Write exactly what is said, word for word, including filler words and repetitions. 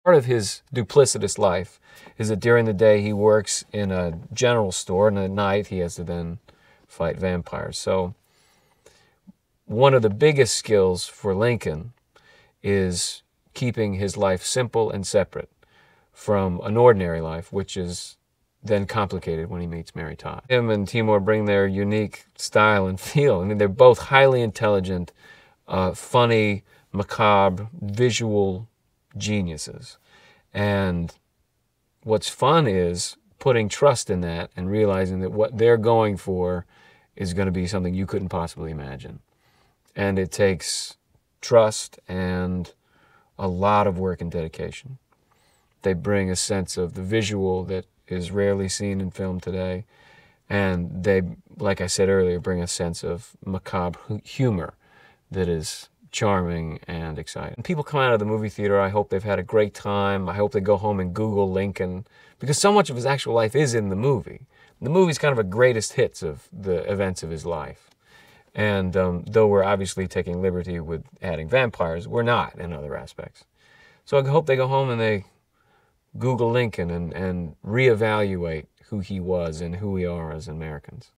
Part of his duplicitous life is that during the day he works in a general store, and at night he has to then fight vampires. So one of the biggest skills for Lincoln is keeping his life simple and separate from an ordinary life, which is then complicated when he meets Mary Todd. Him and Timur bring their unique style and feel. I mean, they're both highly intelligent, uh, funny, macabre, visual geniuses. And what's fun is putting trust in that and realizing that what they're going for is going to be something you couldn't possibly imagine. And it takes trust and a lot of work and dedication. They bring a sense of the visual that is rarely seen in film today. And they, like I said earlier, bring a sense of macabre humor that is charming and exciting. When people come out of the movie theater, I hope they've had a great time. I hope they go home and Google Lincoln, because so much of his actual life is in the movie. The movie's kind of a greatest hits of the events of his life. And um, though we're obviously taking liberty with adding vampires, we're not in other aspects. So I hope they go home and they Google Lincoln and, and reevaluate who he was and who we are as Americans.